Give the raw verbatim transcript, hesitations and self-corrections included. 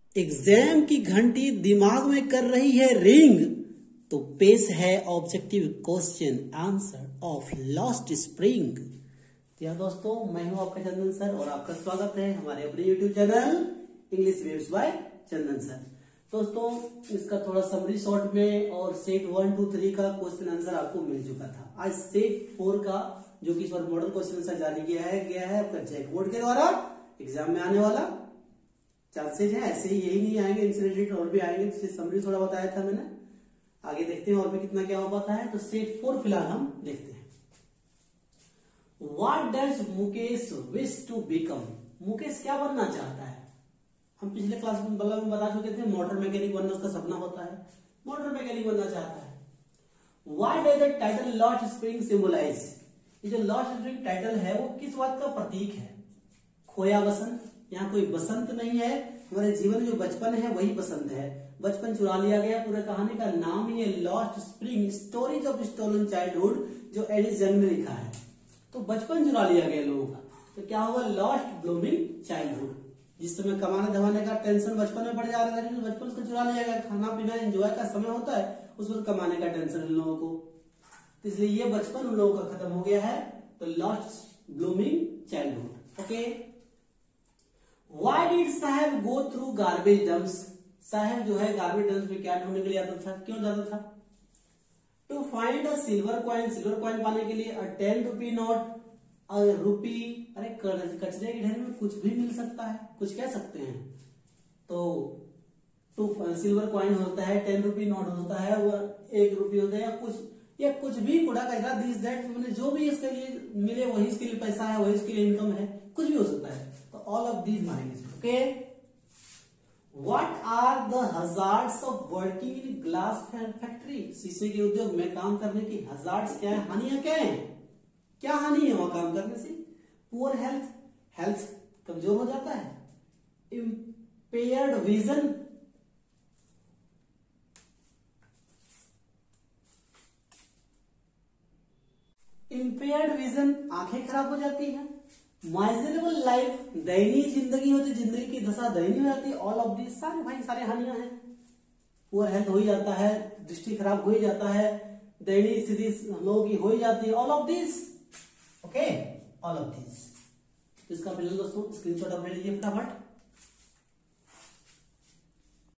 Exam की घंटी दिमाग में कर रही है रिंग, तो पेश है objective question answer of lost spring. तो दोस्तों, मैं हूं आपका चंदन सर और आपका स्वागत है हमारे अपने YouTube channel English waves by Chandan sir. दोस्तों, इसका थोड़ा समरी शॉर्ट में और सेट वन टू थ्री का क्वेश्चन आंसर आपको मिल चुका था। आज सेट फोर का जो कि इस बार मॉडल क्वेश्चन आंसर जारी किया है गया है आपका जैक बोर्ड के द्वारा एग्जाम में आने वाला चांसेज है। ऐसे ही यही नहीं आएंगे, इंसिडेंट और भी आएंगे। इसलिए समरी थोड़ा बताया था मैंने, आगे देखते हैं और भी कितना क्या हो पाता है। तो सेट फोर फिलहाल हम देखते हैं। What does Mukesh wish to become? Mukesh क्या बनना चाहता है? हम पिछले क्लास में बता चुके थे, मोटर मैकेनिक बनना उसका सपना होता है, मोटर मैकेनिक बनना चाहता है। What does the title lost spring symbolize? ये जो लॉस्ट स्प्रिंग टाइटल है वो किस बात का प्रतीक है? खोया बसंत। यहाँ कोई बसंत नहीं है, हमारे जीवन में जो बचपन है वही बसंत है। बचपन चुरा लिया गया। पूरे कहानी का नाम ही है lost spring, stories of stolen childhood, जो एडिस जंग ने लिखा है। तो बचपन चुरा लिया गया लोगों का, तो क्या होगा? Lost blooming childhood. जिस समय कमाने धमाने का टेंशन बचपन में पड़ जा रहा था, बचपन उसको चुरा लिया गया। खाना पीना एंजॉय का समय होता है, उस वक्त कमाने का टेंशन इन लोगों को, तो इसलिए ये बचपन उन लोगों का खत्म हो गया है। तो lost blooming childhood. Okay. Why did साहब गो थ्रू गार्बेज डम्प्स? साहब जो है गार्बेज डम्प्स में क्या ढूंढने के लिए आता था? क्यों जाता था? To find a silver coin, silver coin पाने के लिए। A ten rupee note, a rupee. अरे कचरे के ढेर में कुछ भी मिल सकता है, कुछ कह सकते हैं। तो टू सिल्वर कॉइन होता है, टेन रुपी नोट होता है, वो एक रुपये होता है, या कुछ या कुछ भी कूड़ा कचरा, दिस दैट, मैंने जो भी इसके लिए मिले वही इसके लिए पैसा है, वही इसके लिए इनकम है, कुछ भी हो सकता है। तो ऑल ऑफ दीज मानेंगे। Okay. What are the hazards of working in glass factory? शीशे के उद्योग में काम करने की हजार्ड्स क्या है? हानियां क्या है? क्या हानि है वहां काम करने से? पुअर हेल्थ, हेल्थ कमजोर हो जाता है। इम्पेयर्ड विजन, इम्पेयर्ड विजन, आंखें खराब हो जाती है। माइजरेबल लाइफ, दयनीय जिंदगी होती, जिंदगी की दशा दयनीय हो जाती है। ऑल ऑफ दिस, सारे भाई सारे हानियां हैं। पुअर हेल्थ हो ही जाता है, दृष्टि खराब हो ही जाता है, दयनीय स्थिति हम लोगों की हो ही जाती है। All of this. Okay, all of this. इसका फिलहाल दोस्तों स्क्रीनशॉट आप ले लीजिए फटाफट।